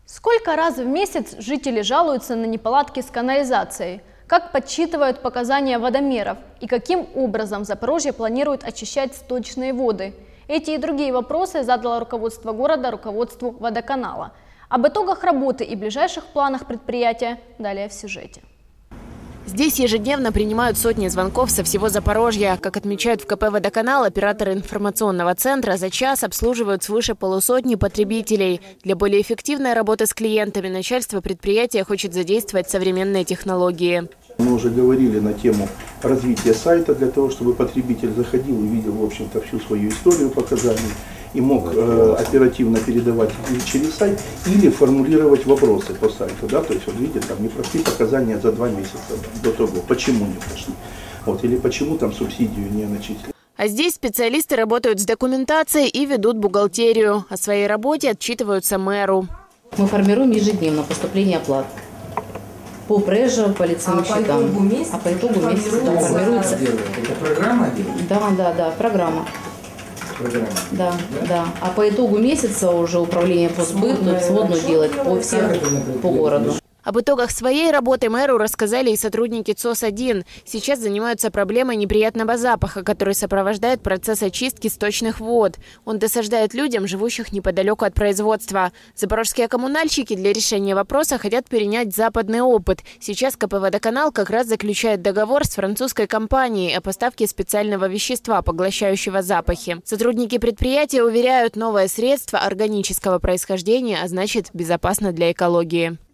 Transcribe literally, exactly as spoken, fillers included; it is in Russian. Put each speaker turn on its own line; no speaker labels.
Сколько раз в месяц жители жалуются на неполадки с канализацией? Как подсчитывают показания водомеров? И каким образом Запорожье планирует очищать сточные воды? Эти и другие вопросы задало руководство города руководству водоканала. Об итогах работы и ближайших планах предприятия далее в сюжете.
Здесь ежедневно принимают сотни звонков со всего Запорожья. Как отмечают в ка пэ «Водоканал», операторы информационного центра за час обслуживают свыше полусотни потребителей. Для более эффективной работы с клиентами начальство предприятия хочет задействовать современные технологии.
Мы уже говорили на тему развития сайта для того, чтобы потребитель заходил и видел, в общем-то, всю свою историю показаний и мог э, оперативно передавать их через сайт или формулировать вопросы по сайту. Да? То есть, вот видите, там не прошли показания за два месяца до того, почему не прошли, вот, или почему там субсидию не начислили.
А здесь специалисты работают с документацией и ведут бухгалтерию. О своей работе отчитываются мэру.
Мы формируем ежедневно поступление оплат по прежу, по лицевым а счетам. По месяца, а по итогу месяца формируется.
Это программа делает?
Да, да, да, программа.
Программа.
Да, да, да. А по итогу месяца уже управление по сбыту сводную делать по всем, по городу.
Об итогах своей работы мэру рассказали и сотрудники цэ о эс один. Сейчас занимаются проблемой неприятного запаха, который сопровождает процесс очистки сточных вод. Он досаждает людям, живущих неподалеку от производства. Запорожские коммунальщики для решения вопроса хотят перенять западный опыт. Сейчас ка пэ «Водоканал» как раз заключает договор с французской компанией о поставке специального вещества, поглощающего запахи. Сотрудники предприятия уверяют, новое средство органического происхождения, а значит, безопасно для экологии.